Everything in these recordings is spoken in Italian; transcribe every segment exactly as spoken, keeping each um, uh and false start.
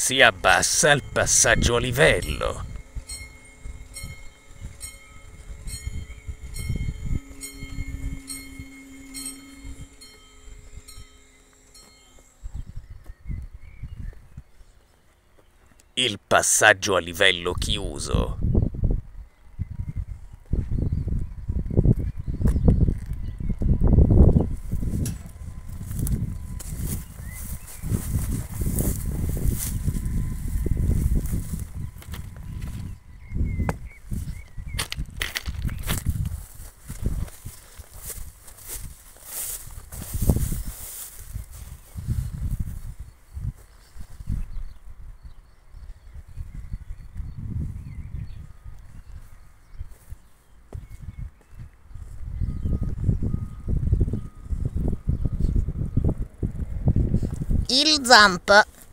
Si abbassa il passaggio a livello. Il passaggio a livello chiuso. Il jump.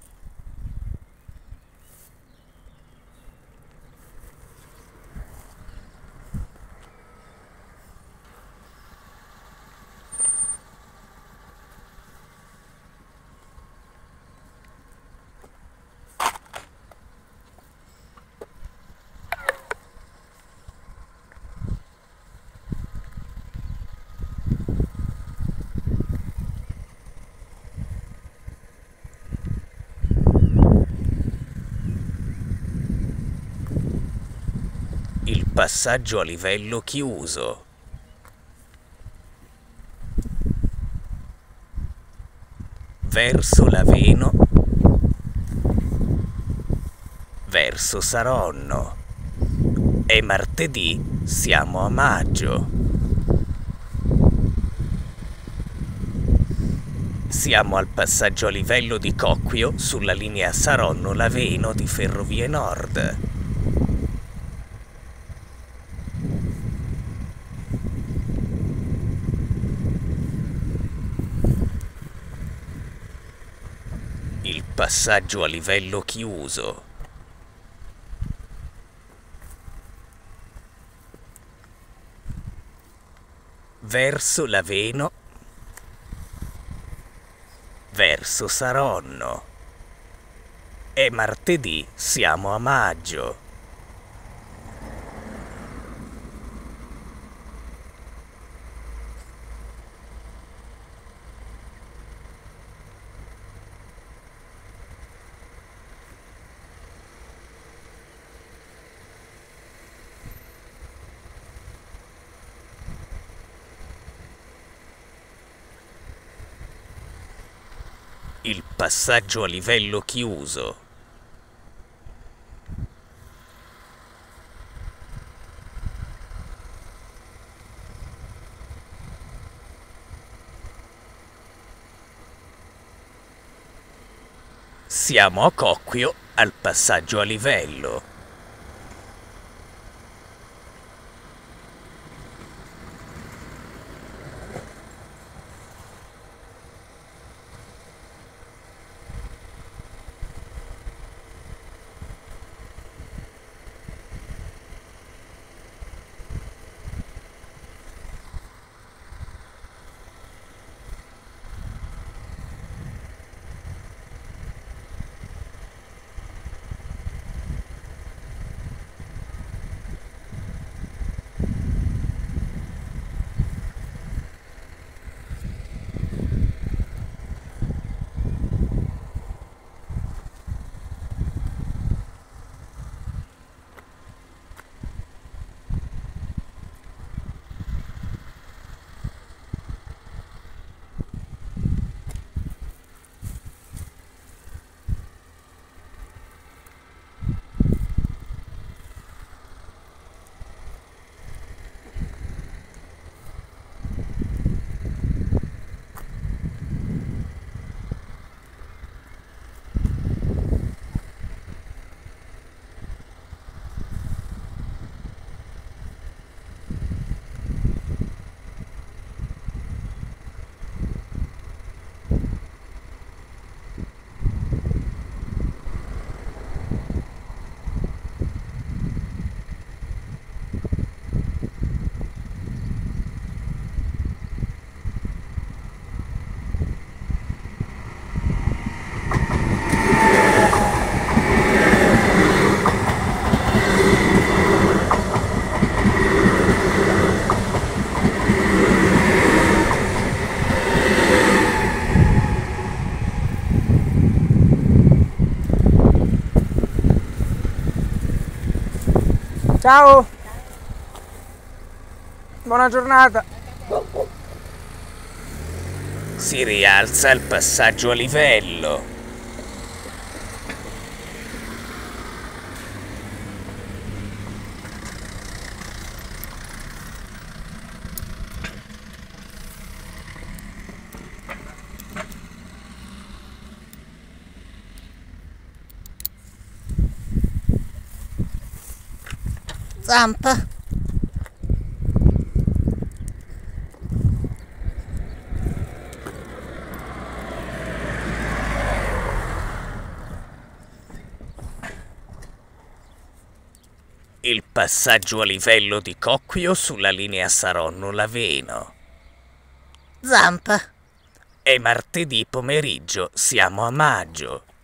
Il passaggio a livello chiuso. Verso Laveno. Verso Saronno. E martedì siamo a maggio. Siamo al passaggio a livello di Cocquio sulla linea Saronno-Laveno di Ferrovie Nord. Il passaggio a livello chiuso. Verso Laveno. Verso Saronno. E martedì siamo a maggio. Il passaggio a livello chiuso. Siamo a Cocquio al passaggio a livello. Ciao. Buona giornata. Si rialza il passaggio a livello. Zampa. Il passaggio a livello di Cocquio sulla linea Saronno-Laveno. Zampa. È martedì pomeriggio, siamo a maggio.